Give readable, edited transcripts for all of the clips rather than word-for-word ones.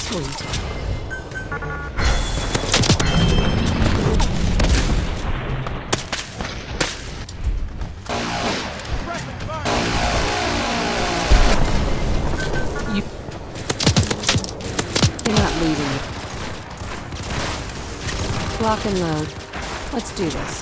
Sweet. You're not leaving. Lock and load. Let's do this.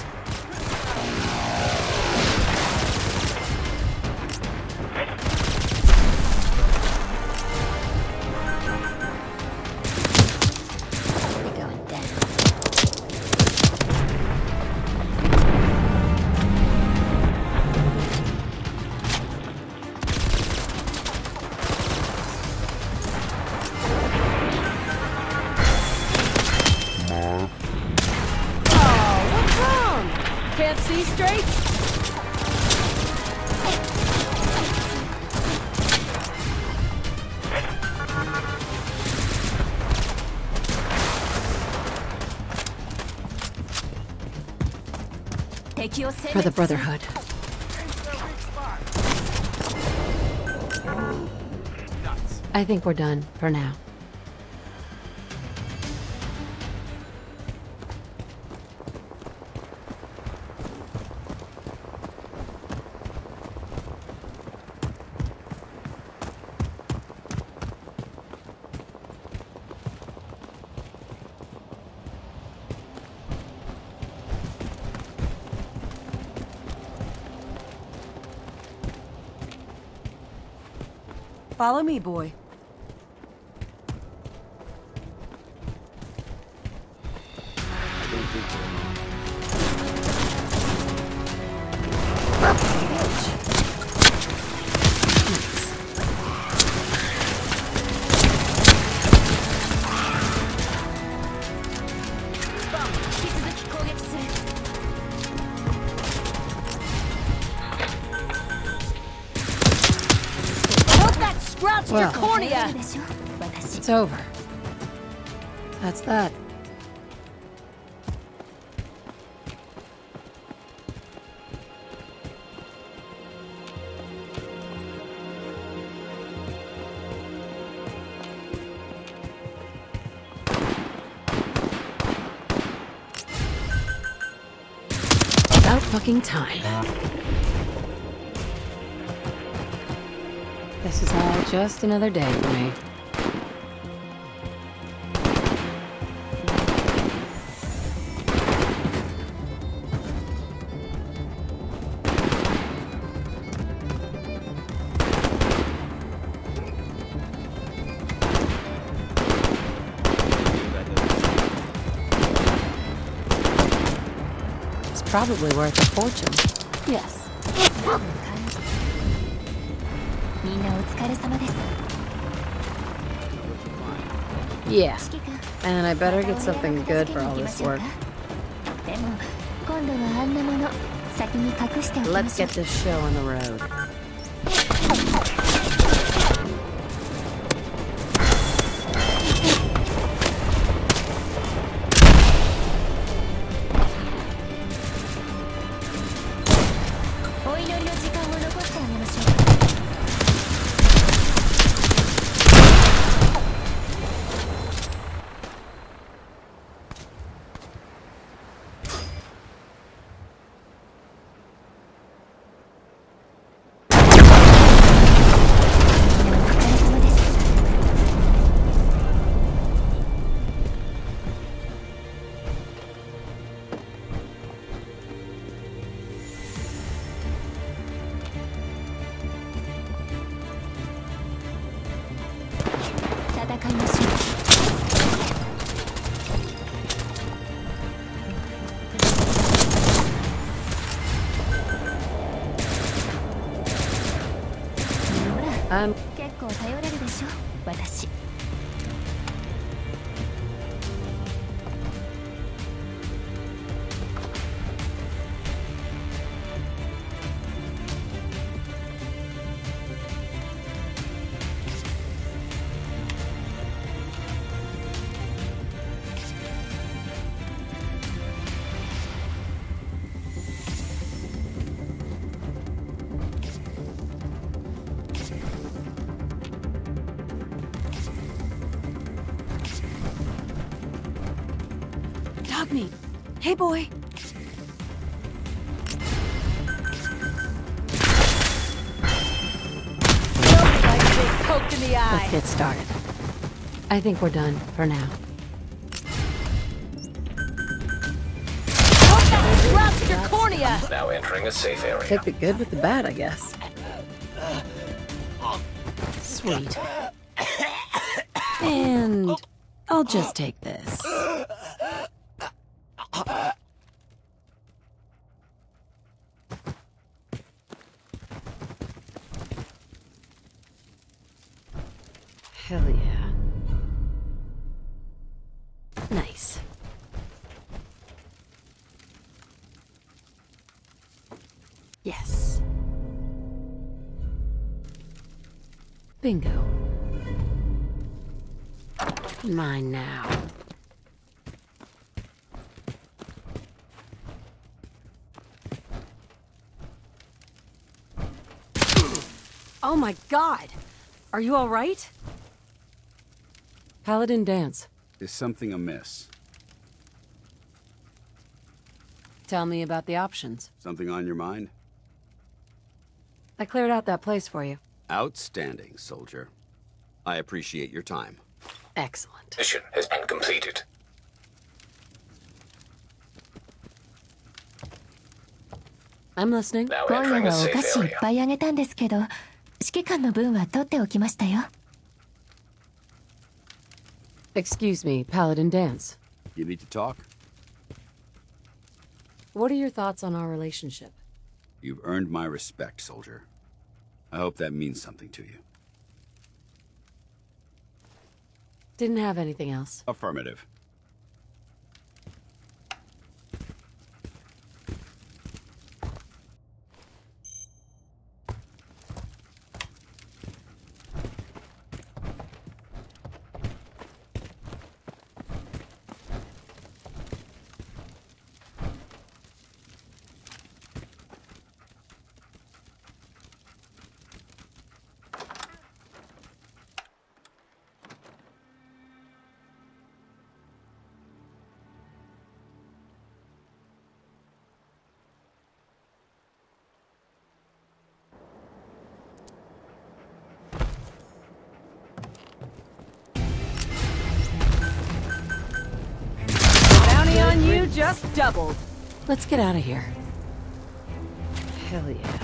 Can't see straight? For the Brotherhood. I think we're done for now. Follow me, boy. Well, it's over. That's that. About fucking time. This is all just another day for me. It's probably worth a fortune. Yes. Yeah, and I better get something good for all this work. Let's get this show on the road. hug me. Hey, boy. Feels like being poked in the eye. Let's get started. I think we're done for now. Blast your cornea! Now entering a safe area. Take the good with the bad, I guess. Sweet. And I'll just take this. Hell yeah. Nice. Yes. Bingo. Mine now. Oh my god! Are you alright? Paladin dance. Is something amiss? Tell me about the options. Something on your mind? I cleared out that place for you. Outstanding, soldier. I appreciate your time. Excellent. Mission has been completed. I'm listening. Now 今夜 entering a はお safe 菓子いっ area. ぱいあげたんですけど、指揮官の分は取っておきましたよ。 Excuse me, Paladin dance. You need to talk? What are your thoughts on our relationship? You've earned my respect, soldier. I hope that means something to you. Didn't have anything else. Affirmative. Bounty on you just doubled. Let's get out of here. Hell yeah.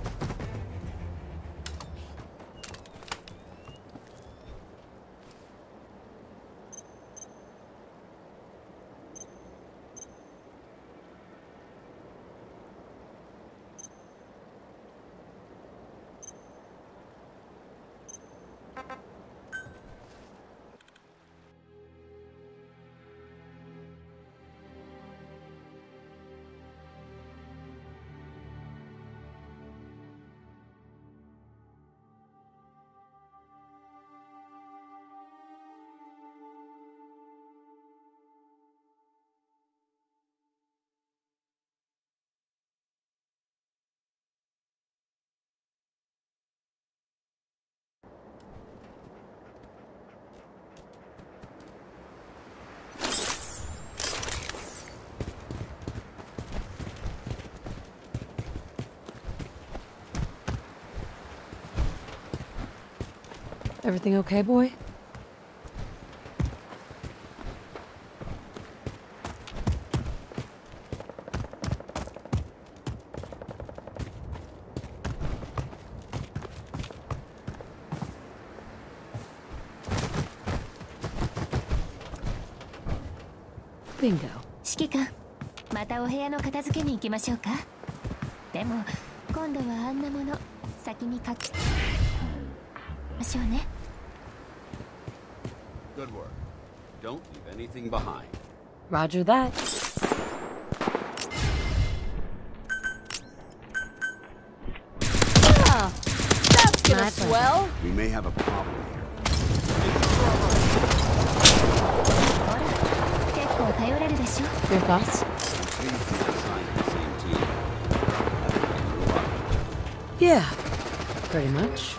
Everything okay, boy? Bingo. 指揮官、またお部屋の片付けに行きましょうか。でも今度はあんなもの先に書きましょうね。 Good work. Don't leave anything behind. Roger that. Ah, that's gonna My pleasure. swell. We may have a problem here. 結構頼れるでしょ。 Your thoughts? Please do not sign on the same team. I think you grew up. Yeah, pretty much.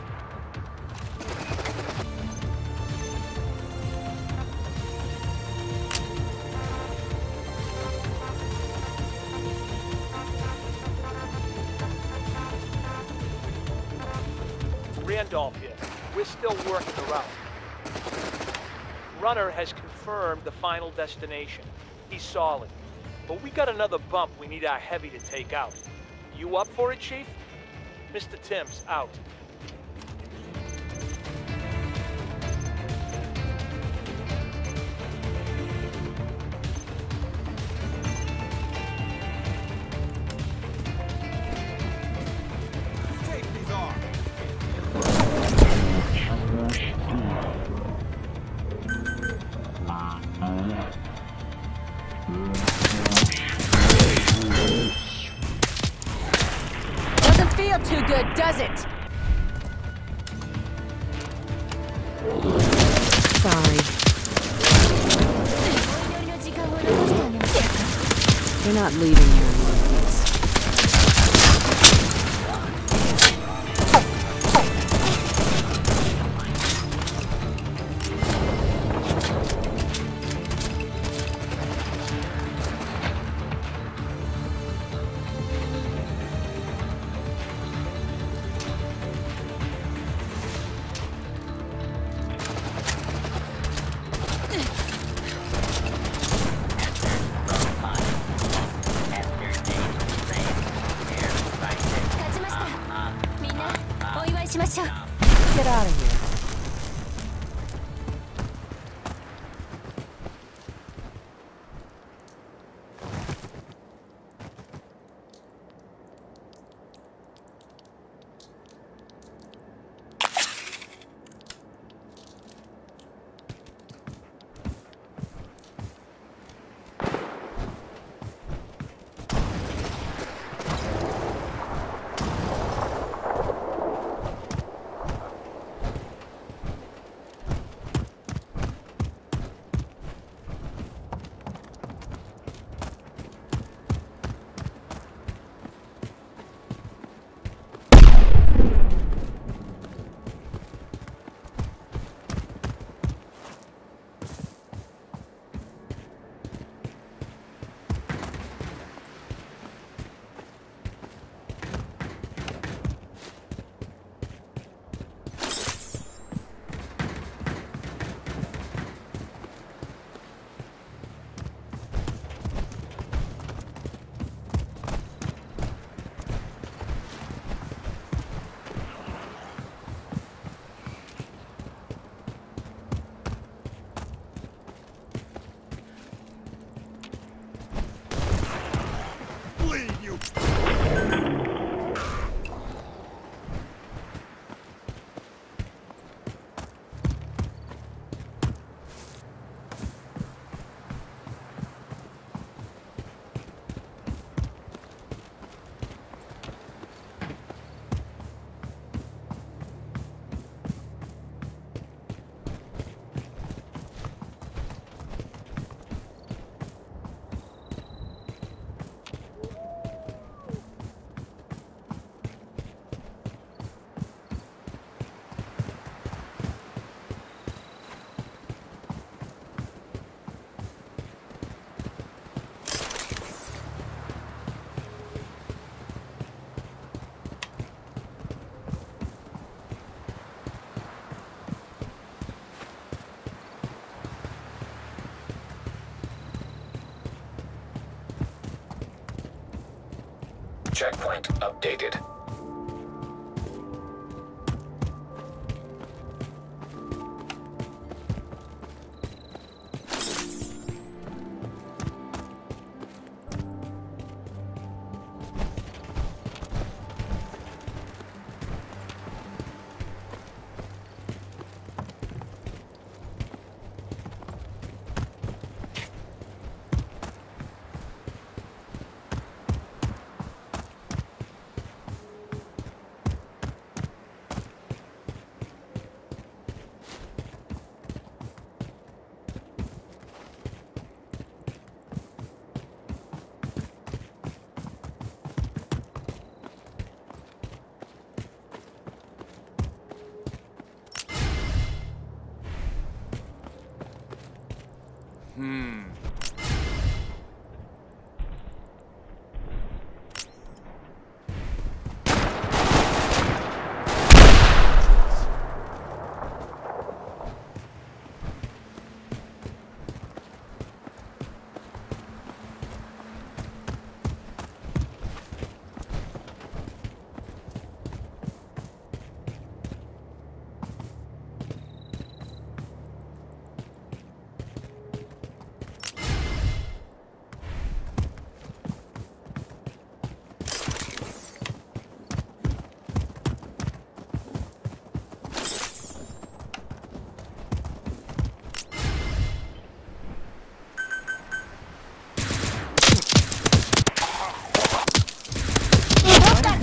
Randolph here. We're still working the route. Runner has confirmed the final destination. He's solid. But we got another bump we need our heavy to take out. You up for it, Chief? Mr. Timms, out. Doesn't feel too good, does it? Sorry. You're not leaving here in one piece. Get out of here. Checkpoint updated.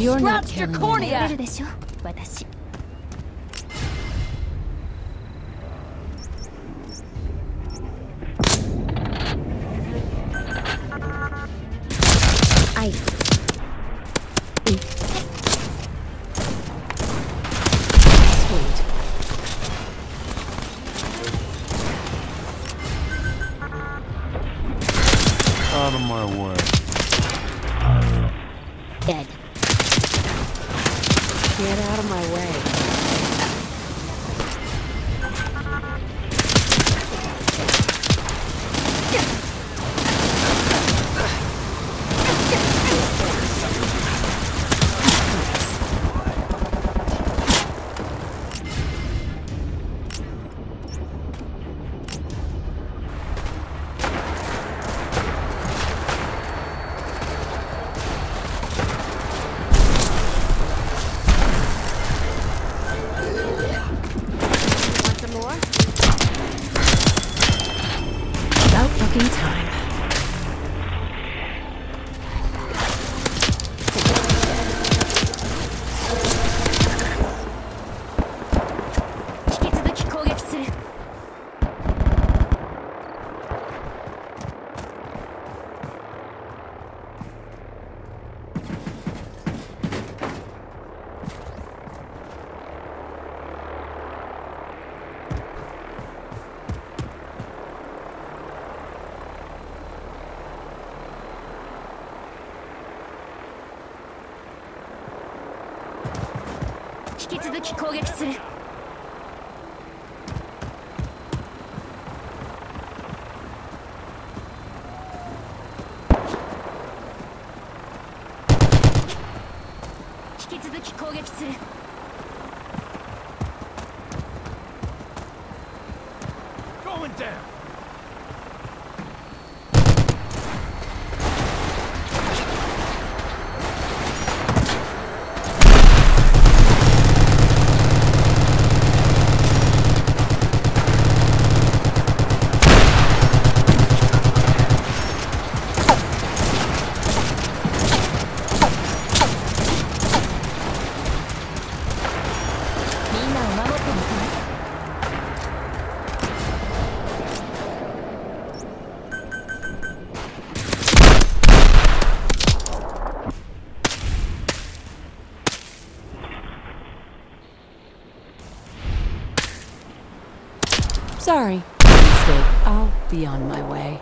You're not scratched your killing やれ cornea! るでしょ私。 I. Sweet. Out of my way. Dead. Get out of my way. About fucking time. Going down. Sorry. Mistake. I'll be on my way.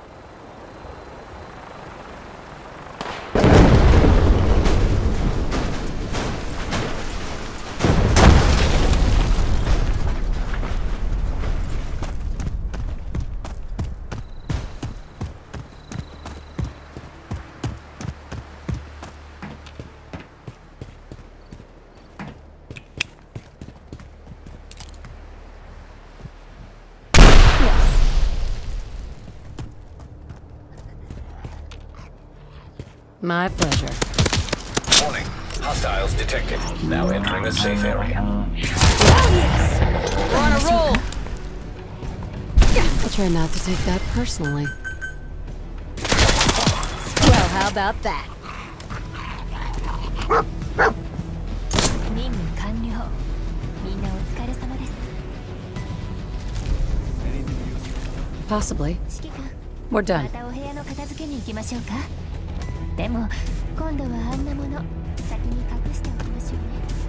My pleasure. Warning. Hostiles detected. Now entering a safe area. We're on a roll! I'll try not to take that personally. Well, how about that? Possibly. We're done. またお部屋の片付けに行きましょうか。でも今度はあんなもの先に隠しておきましょうね。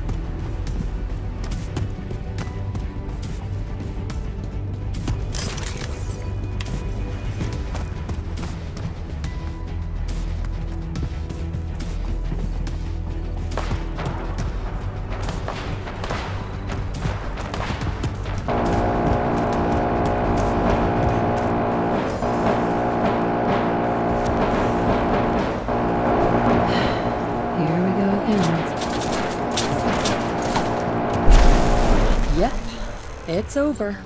It's over.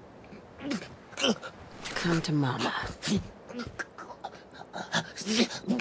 Come to Mama.